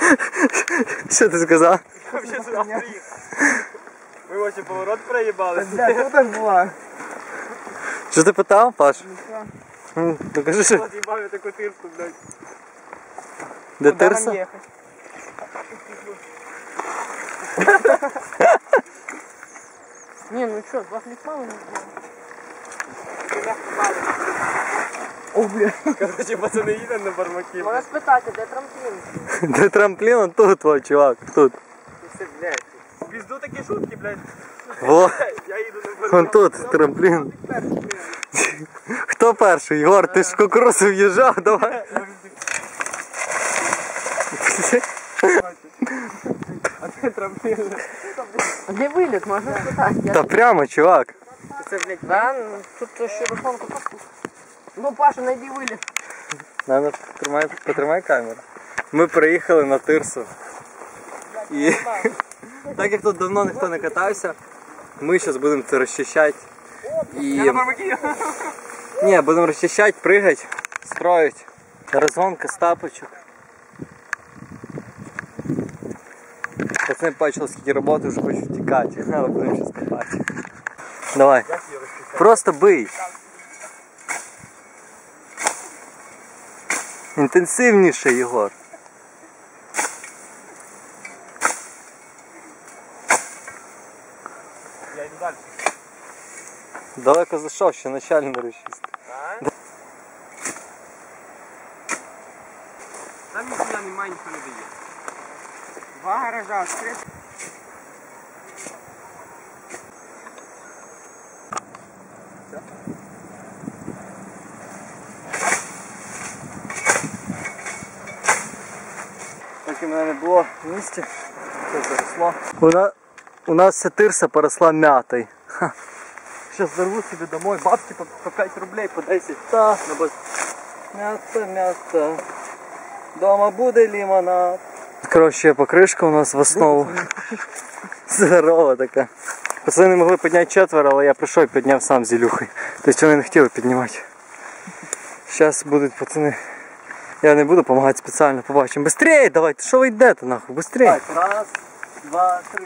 Що ти сказав? Ми ось поворот проїбали. Тут так була. Що ти питав, Паш? Ну кажи, що... От їбав я таку тирсу, блядь. Де Куда нам тирса? ехать? Не, ну что, вас не мало не сделал? О, бля. Короче, пацани їдуть на бармаки. Можна спитати, де трамплін? Де трамплін? Он тут, твой чувак, тут. Все, блядь. В пізду такі шутки, блядь. Во, Я їду на вон бармаки. тут трамплін. Хто перший? Єгор, ти ж в кукурузу в'їжджав, давай. А це трамплін. А де виліт, можна спитати? Та прямо, чувак. Це, блядь, да? Тут ще рахунку попуск. Ну, Паша, найди виліт. Надо, потримай камеру. Ми приїхали на тирсу. І так як тут давно ніхто не катався, ми зараз будемо це розчищати. І... Ні, будемо розчищати, пригати, строїть. Розгонка з тапочок. Пацани бачили, скільки роботи, вже хочуть втікати. Але будемо зараз копати. Давай. Просто бий. Інтенсивніше, Єгор. Я йду далі. Далеко зайшов, ще начальний розчистив. Там ніхуя немає, ніхто не дає. Два гаража, скрит. Поки мене не було в місті, все заросло. У нас вся тирса поросла м'ятою. Зараз зарву собі домой, бабки по 5 рублей, по 10. Та, м'ята. Дома буде лимонад. Коротше, покришка у нас в основу. Здорова така. Пацани не могли підняти четверо, але я прийшов і підняв сам з Ілюхою. Тобто вони не хотіли піднімати. Зараз будуть пацани. Я не буду допомагати спеціально, побачимо. Быстрее давайте, що ви йдете нахуй, быстрее. Раз, два, три.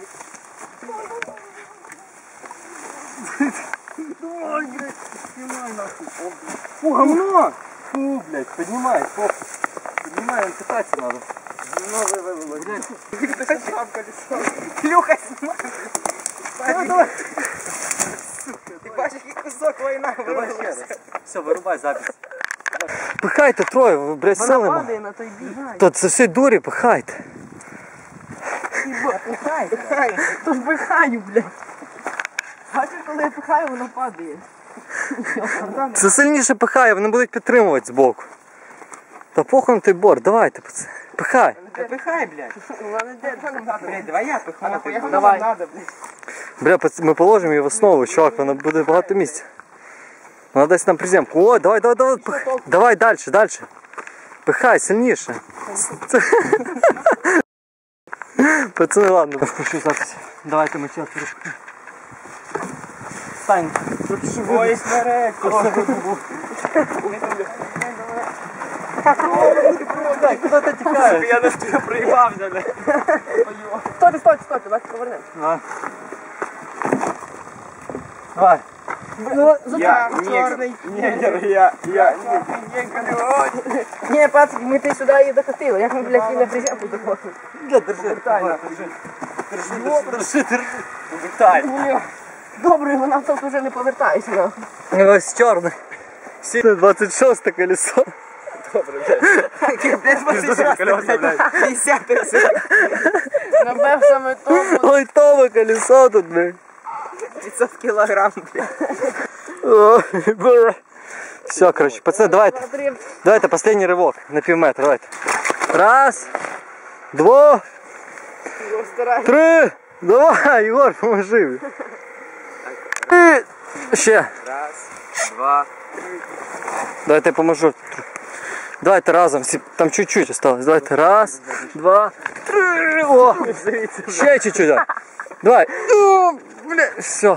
Давай, блядь, снимай нахуй. Фу, говно! Фу, блядь, поднимай, фу. Поднимай, он кататься надо. Говно вывалило, блядь. Илюха, снимай. Давай, давай. Ти бачиш, який кусок війна вирвався. Все, вирубай запись. Пихайте троє, ви, блядь, Вона сили. падає на той бік. То це все дурі, пихайте. Пихай. То ж пихаю, блядь. Бачиш, коли я пихаю, воно падає. Це сильніше пихає, вони будуть підтримувати збоку. Та похуй на той борт, давайте, пацани. Пихай. Пихай, блядь. Вона де? Блядь, давай я пихну. Давай. Бля, ми положимо її в основу, чувак, воно буде багато місця. Вона дасть нам приземку. О, давай, давай, далі. Пихай, сильніше. Пацани, ладно, включу запись. Давайте ми четверо. Стань. Ой, смереть. Куди ти тікаєш? Я на тебе проїбався, блядь. Стой, давайте повернемо. Давай. Ну, Я чорний. я. Ні, пацики, ми ти сюди і докатили. Як ми, блядь, і на приземку доходили. Держи. Добре, вона тут вже не повертається, нахуй. Ось чорний. 26 колесо. Колеса, блядь. 50. Набив саме тому. Ой, Тома колесо тут, блядь. 500 кілограм, блядь. Ой, бля. Все, короче, пацаны, давайте последний рывок на півметра, давайте. Раз, два, три, давай, Егор, поможи. Ще. Раз, два, Давайте я поможу. Давайте разом, там чуть-чуть осталось. Давайте, раз, два, три, о, ще чуть-чуть, да. Давай, о, бля, все.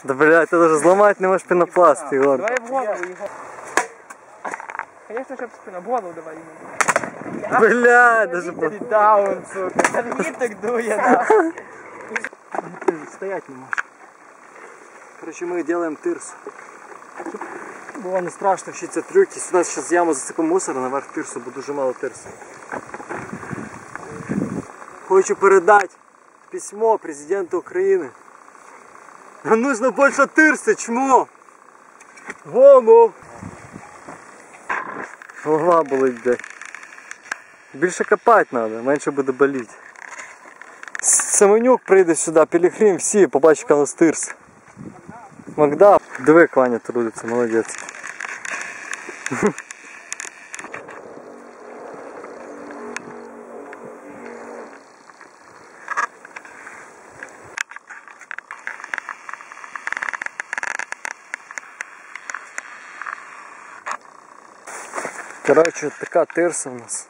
Да блядь, ти даже зламати не можеш пенопласт, Ігор. Давай в голову його. Конечно, щоб спина. В голову давай йому. Блядь, даже... Даун, сука. Термітик дує, нахуй. Стоять не можешь. Короче, мы делаем тырсу. Было не страшно вчиться трюки. Сюда сейчас яму засыпем мусор, наверх тирсу, бо дуже мало тирсу. Хочу передать письмо президенту Украины. Нам нужно больше тирси, чмо! Гому! Голова болить, блядь. Більше копати треба, менше буде боліти. Семенюк прийде сюди, Пілігрим, всі, побачить, яка у нас тирса. Магда. Диви, як Ваня трудиться, молодець. Коротше, така тирса в нас.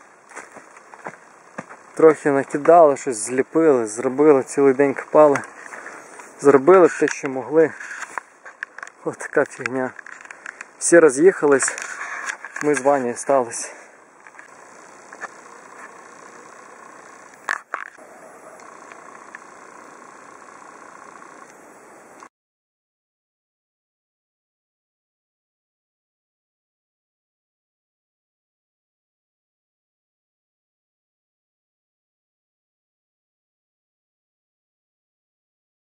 Трохи накидали, щось зліпили, зробили, цілий день копали. Зробили те, що могли. Ось така фігня. Всі роз'їхались, ми з Ванею сталися.